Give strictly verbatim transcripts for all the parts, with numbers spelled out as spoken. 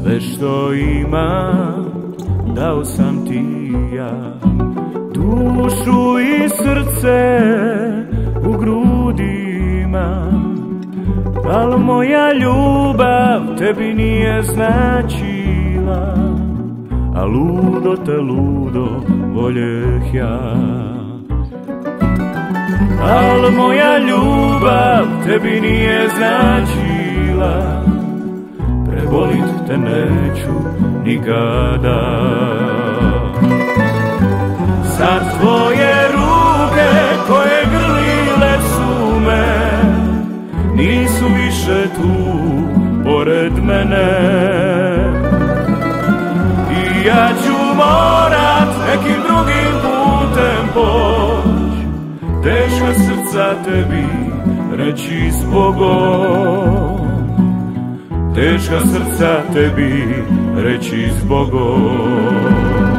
Sve što imam dao sam ti ja, dušu i srce u grudi imam, al moja ljubav tebi nije značila, a ludo te ludo voljeh ja. Al moja ljubav tebi nije značila, prebolit te neću nikada. Sad tvoje ruke koje grlile su me nisu više tu pored mene, i ja ću morat nekim drugim putem poć, teška srca tebi reći zbogom, teška srca tebi reći zbogom.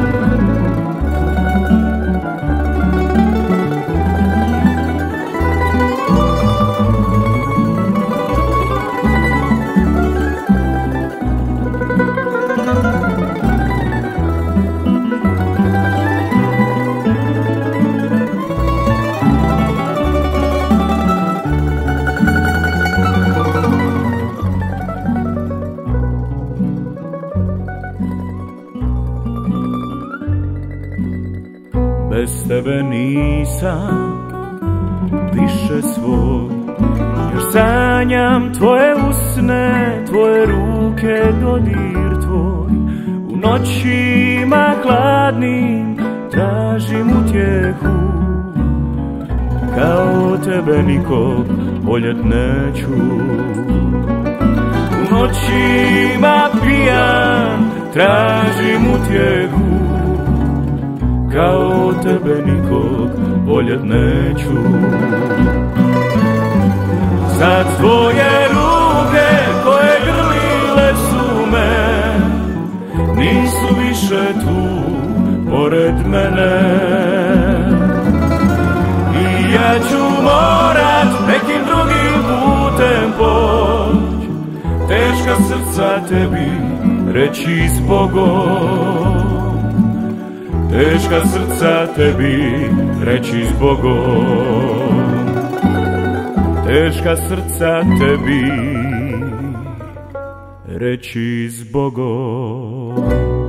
Bez tebe nisam više svoj, još sanjam tvoje usne, tvoje ruke, dodir tvoj. U noćima hladnim tražim utjehu, kao tebe nikog voljet neću. U noćima pijan tražim utjehu, kao tebe nikog voljet neću. Sad tvoje ruke koje grlile su me nisu više tu pored mene, i ja ću morat nekim drugim putem poć, teška srca tebi reći zbogom, teška srca tebi reći zbogom, teška srca tebi reći zbogom.